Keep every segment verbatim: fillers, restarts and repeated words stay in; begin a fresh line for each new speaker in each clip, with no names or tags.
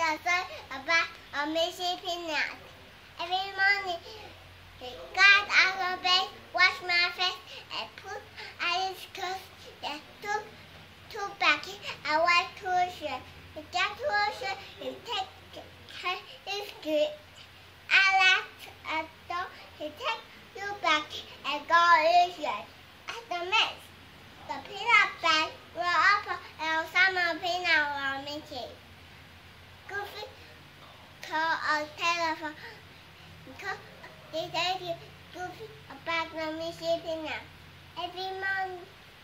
a story about a missing peanut. Every morning, he got out of bed, washed my face, and put on his clothes. Then took two buckets and went to the shed. He got to the shed, he took his good. I left a door. He took two buckets and go in the shed. At the mess, the peanut bag were open and some of peanut were missing. Goofy called a telephone. Because they told Goofy about the missing peanut. Every morning,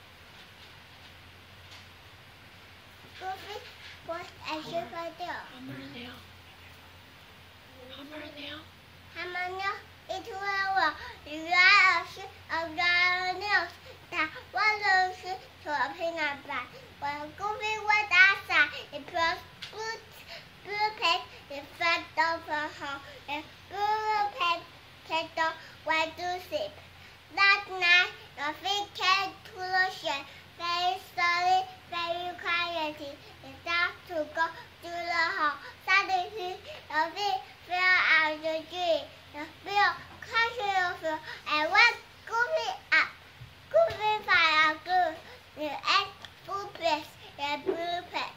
Goofy was a superhero.
Hammernail. Hammernail.
Hammernail, it was a lot of nails that was to a peanut bag. When Goofy went outside, he put blue, blue paint in front of her home, and blue paint pencil went to sleep. That night, the fish came to the shed very slowly, very quietly. It started to go to the hole. Suddenly, the fish fell out of the tree. The fish crashed to the floor and woke Goofy up. Goofy found a glue, the egg, blue place, and blue pen.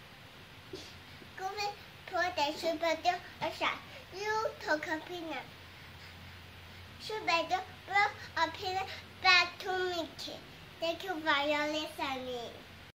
Goofy put the superhero aside. You took a peanut. Superhero brought a peanut back to Mickey. Thank you for your listening.